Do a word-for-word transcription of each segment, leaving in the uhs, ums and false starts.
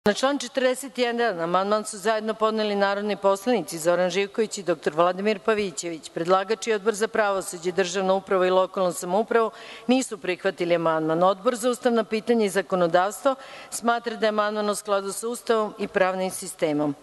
Na član četrdeset jedan amandman su zajedno podneli narodni poslanici Zoran Živković i dr Vladimir Pavićević. Predlagač i Odbor za pravosuđe, državnu upravu i lokalnu samoupravu nisu prihvatili amandman. Odbor za ustavna pitanja i zakonodavstvo smatra da je amandman u skladu sa Ustavom i pravnim sistemom.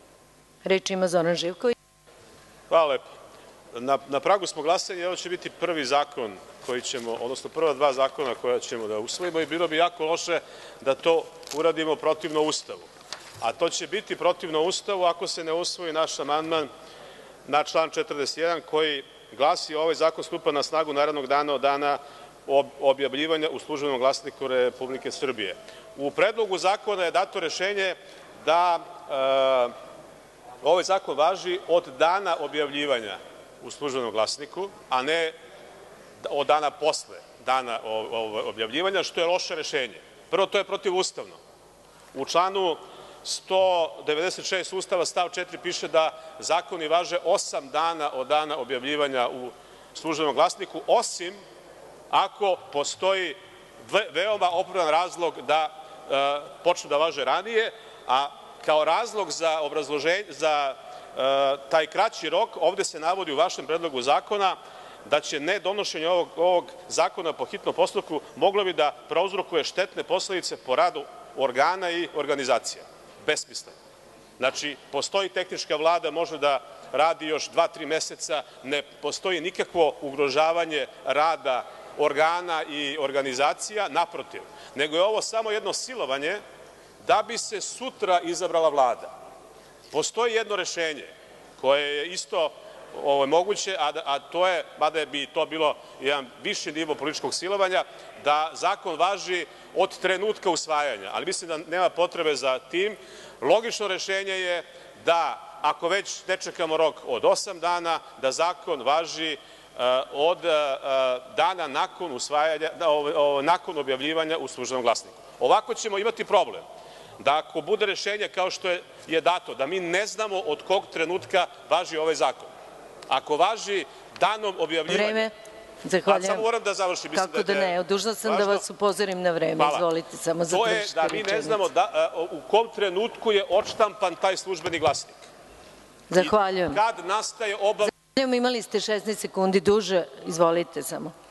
Reč ima Zoran Živković. Hvala lepo. Na, na pragu smo glasanja i ovo će biti prvi zakon koji ćemo, odnosno prva dva zakona koja ćemo da usvojimo i bilo bi jako loše da to uradimo protivno Ustavu. A to će biti protivno Ustavu ako se ne usvoji naš amandman na član četrdeset jedan koji glasi: ovaj zakon stupa na snagu narednog dana od dana objavljivanja u Službenom glasniku Republike Srbije. U predlogu zakona je dato rešenje da e, ovaj zakon važi od dana objavljivanja u Službenom glasniku, a ne od dana posle dana objavljivanja, što je loše rešenje. Prvo, to je protivustavno. U članu sto devedeset šest Ustava stav četiri piše da zakoni važe osam dana od dana objavljivanja u Službenom glasniku, osim ako postoji veoma opravdan razlog da e, počnu da važe ranije, a kao razlog za obrazloženje za e, taj kraći rok ovde se navodi u vašem predlogu zakona da će nedonošenje ovog, ovog zakona po hitnom postupku moglo bi da prouzrokuje štetne posledice po radu organa i organizacija. Besmisleno. Znači, postoji tehnička vlada, može da radi još dva, tri meseca, ne postoji nikakvo ugrožavanje rada organa i organizacija, naprotiv, nego je ovo samo jedno silovanje da bi se sutra izabrala vlada. Postoji jedno rešenje koje je isto ovo moguće, a, a to je, mada bi to bilo jedan viši nivo političkog silovanja, da zakon važi od trenutka usvajanja, ali mislim da nema potrebe za tim. Logično rešenje je da, ako već ne čekamo rok od osam dana, da zakon važi uh, od uh, dana nakon usvajanja, uh, nakon objavljivanja u Službenom glasniku. Ovako ćemo imati problem da ako bude rešenje kao što je, je dato, da mi ne znamo od kog trenutka važi ovaj zakon. Ako važi danom objavljivanja... Vreme. Zahvaljujem. Samo moram da završim. Mislim Kako da, da ne, dužna sam važno da vas upozorim na vreme. Hvala. Izvolite, samo završite rečenicu. To je da mi ne znamo da, u kom trenutku je odštampan taj službeni glasnik. Zahvaljujem. I kad nastaje obaveza... Imali ste šesnaest sekundi duže, izvolite samo.